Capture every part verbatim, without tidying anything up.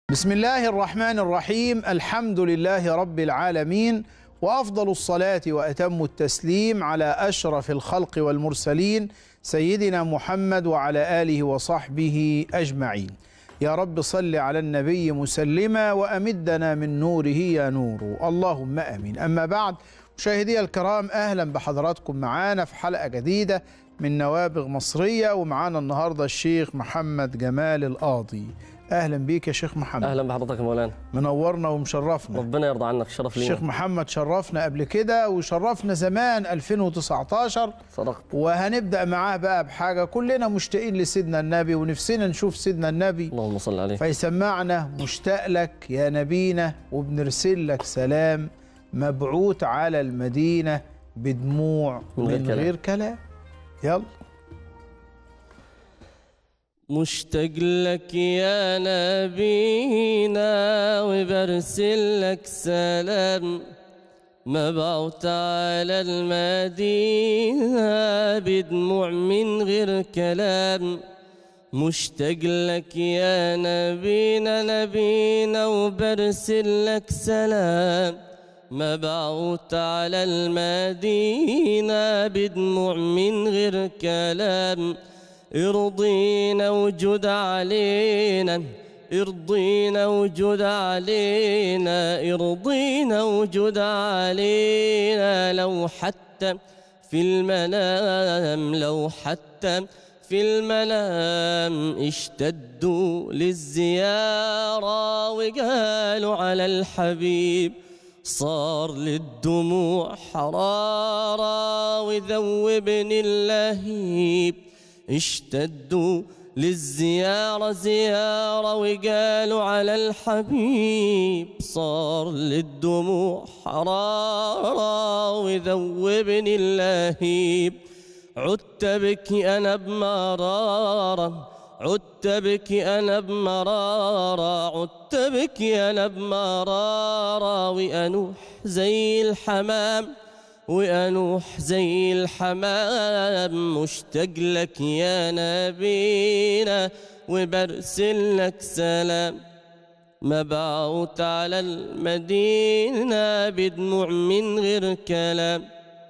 بسم الله الرحمن الرحيم. الحمد لله رب العالمين، وأفضل الصلاة وأتم التسليم على أشرف الخلق والمرسلين سيدنا محمد وعلى آله وصحبه أجمعين. يا رب صل على النبي مسلما وأمدنا من نوره يا نور، اللهم آمين. أما بعد، مشاهدي الكرام، أهلا بحضراتكم معانا في حلقة جديدة من نوابغ مصرية، ومعانا النهاردة الشيخ محمد جمال القاضي. أهلا بيك يا شيخ محمد. أهلا بحضرتك يا مولانا، منورنا ومشرفنا. ربنا يرضى عنك، شرف لينا. الشيخ محمد شرفنا قبل كده وشرفنا زمان ألفين وتسعتاشر، صدقت. وهنبدأ معاه بقى بحاجة كلنا مشتاقين لسيدنا النبي ونفسنا نشوف سيدنا النبي، اللهم صل عليه. فيسمعنا مشتاق لك يا نبينا وبنرسل لك سلام مبعوث على المدينة بدموع من, من غير, غير كلام. يلا. مشتاق لك يا نبينا وبرسل لك سلام مبعوث على المدينة بدموع من غير كلام. مشتاق لك يا نبينا نبينا وبرسل لك سلام مبعوث على المدينة بدموع من غير كلام. ارضينا وجود علينا، ارضينا وجود علينا، ارضينا وجود علينا، لو حتى في المنام، لو حتى في المنام اشتدوا للزيارة وقالوا على الحبيب صار للدموع حرارة وذوبني اللهيب. اشتدوا للزيارة زيارة وقالوا على الحبيب صار للدموع حرارة وذوبني اللهيب. عدت بكي أنا بمرارة، عدت بكي أنا بمرارة، عدت بكي أنا بمرارة وأنوح زي الحمام، وأنوح زي الحمام. مشتاق لك يا نبينا وبرسل لك سلام مبعوث على المدينة بدموع من غير كلام.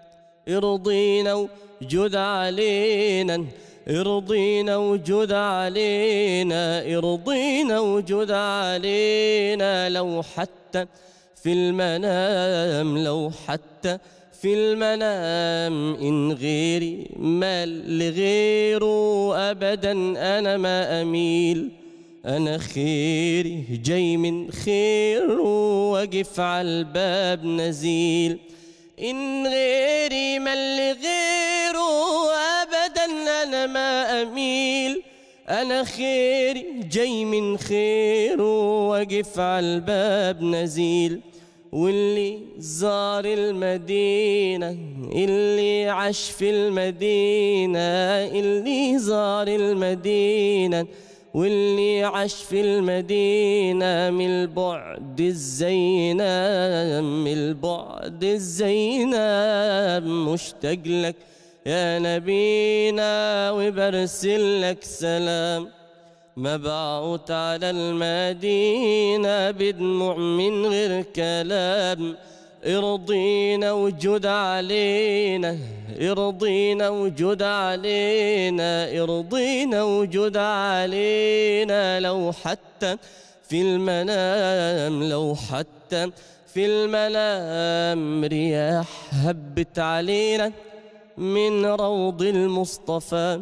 ارضينا وجود علينا، ارضينا وجود علينا، ارضينا وجود علينا، لو حتى في المنام، لو حتى في المنام. إن غيري مال لغيره أبدا أنا ما أميل، أنا خيري جاي من خيره واقف على الباب نزيل. إن غيري مال لغيره أبدا أنا ما أميل، أنا خيري جاي من خيره واقف على الباب نزيل. واللي زار المدينة، اللي عاش في المدينة، اللي زار المدينة، واللي عاش في المدينة من البعد الزينة، من البعد الزينة. مشتاق لك يا نبينا وبرسل لك سلام مبعوث على المدينة بدموع من غير كلام. ارضينا وجود علينا، ارضينا وجود علينا، ارضينا وجود علينا، لو حتى في المنام، لو حتى في المنام. رياح هبت علينا من روض المصطفى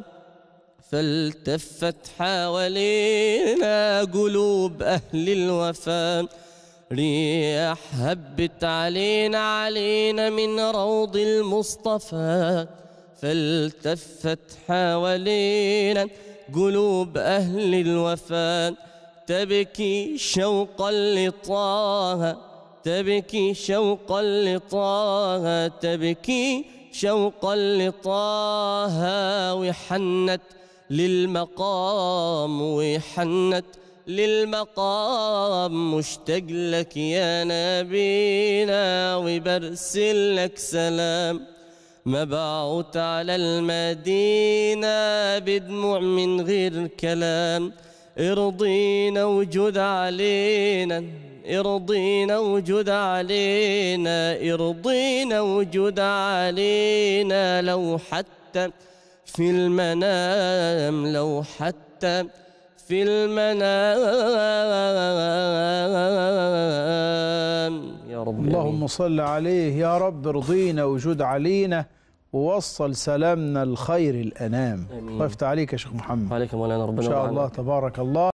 فالتفت حوالينا قلوب أهل الوفاء. رياح هبت علينا علينا من روض المصطفى فالتفت حوالينا قلوب أهل الوفاء. تبكي شوقا لطه، تبكي شوقا لطه، تبكي شوقا لطه، وحنت للمقام، وحنت للمقام. مشتاق لك يا نبينا وبرسل لك سلام مبعوث على المدينة بدموع من غير كلام. ارضينا وجود علينا، ارضينا وجود علينا، ارضينا وجود علينا، لو حتى في المنام، لو حتى في المنام يا رب. اللهم صل عليه يا رب. ارضينا وجود علينا ووصل سلامنا الخير الأنام. ويفتح عليك يا شيخ محمد. عليك مولانا، ربنا إن شاء الله تبارك الله.